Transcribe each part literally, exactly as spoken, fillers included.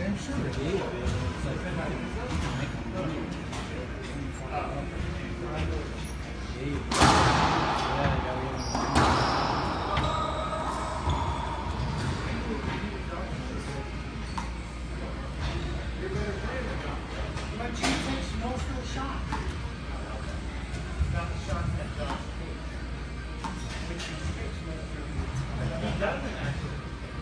I'm sure it is. It's like, But G takes most of the shot. Not the shot that does. He doesn't actually.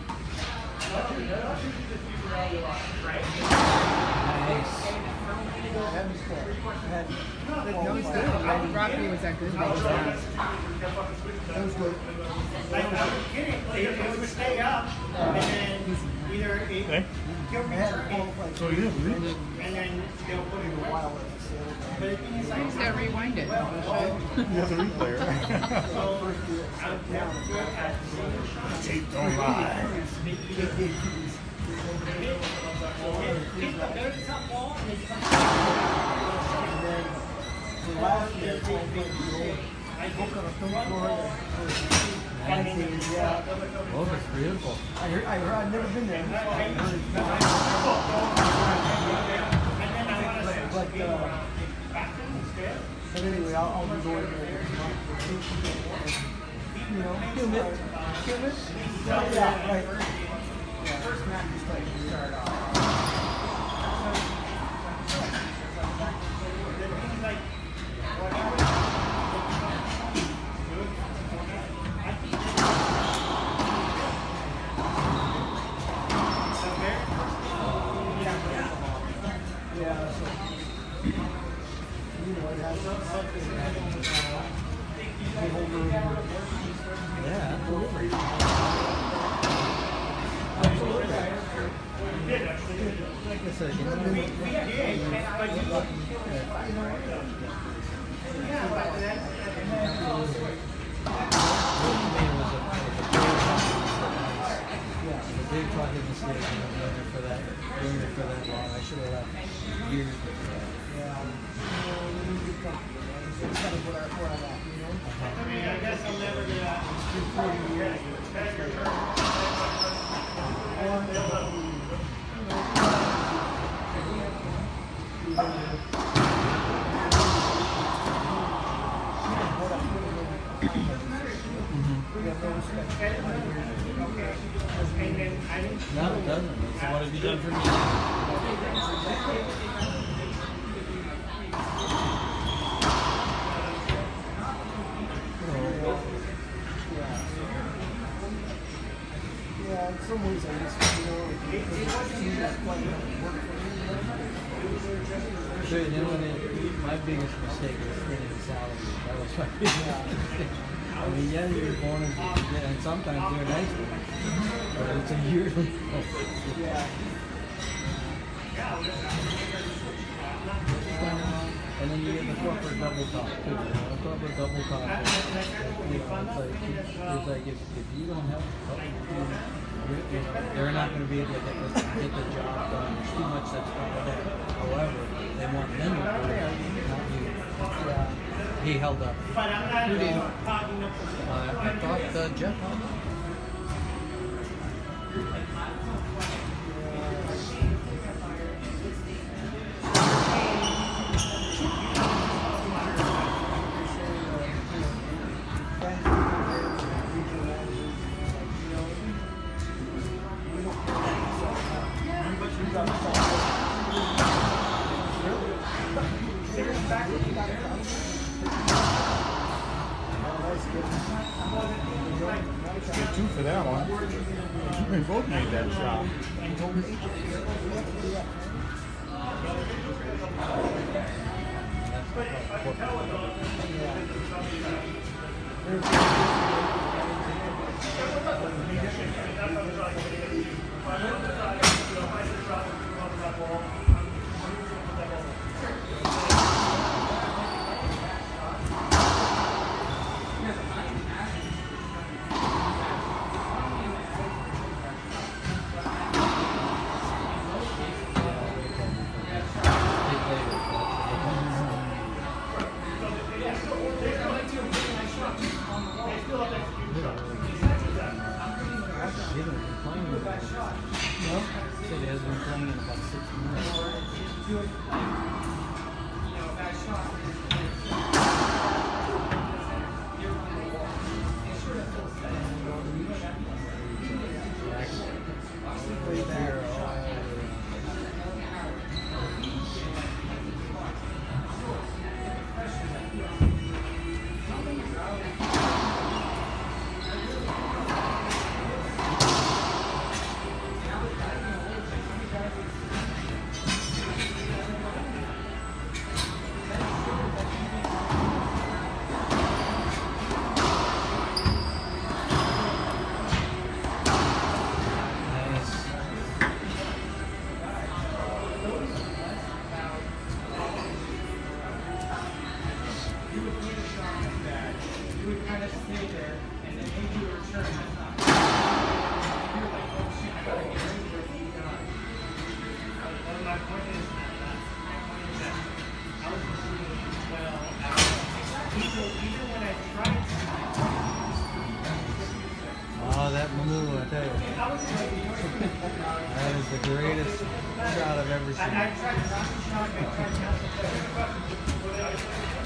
No, he's good. I think Rocky was that good. That was That was good. Like, I was kidding. It, it would stay up, and then either it Okay. he'll return it, So you did, really? and then they'll put it away. But the thing is, like, He's got to rewind it. You have the replayer. so I'm never good at seeing shots. Tape don't lie. Hit the very top ball, and they come last year, I played I booked on a film floor. Yeah. Oh, that's beautiful. I heard, I heard, I've never been there. But, uh, but anyway, I'll, I'll be going there. You know, film it. Film it. Yeah, right. Yeah, first match is like to start off. Yeah, so, you know, it has something that they hold room. Yeah, absolutely. Like I said, you know, we, we did, but you look, you know, yeah, but that, yeah, the big fucking mistake of doing it for that, doing it for that long. I should have left years before. Yeah, you know, we need to get comfortable, man. So it's kind of what our, where I'm at, you know? I mean, I guess I'll never do that. It's been forty years. No, it doesn't. So what have you done for me? Yeah, in some ways I just, you know, it seems like quite enough work for me, you know? So, you know, when it, my biggest mistake was getting salary. That was my biggest mistake. I mean, yeah, you're born as a, yeah, and sometimes they're nice ones, but it's a yearly. Yeah. And then you get the corporate double top too. You know, the corporate double top. Is, you know, it's like it's like if, if you don't have, you know, they're not going to be able to get the, get the job done. There's too much that's going on. However, they want them to do it, not you. Yeah. He held up. But I'm not did? uh, talking up Uh, I thought uh, Jeff held up. Get two for that one. We both made that shot. They don't complain about it. No? do it like, you know, if I shot you're on the wall. It sort of feels better. You know what I mean? Way there, all you would kind of stay there, and then maybe you would return. That's not. You're like, oh shit, I gotta get ready for it to be gone. Well, my point is that, my point is that I was doing well at even, even when I tried to. Oh, that blue, I tell you. I was like, you know, That is the greatest shot I've ever I, seen. I tried to rocket shot, I tried to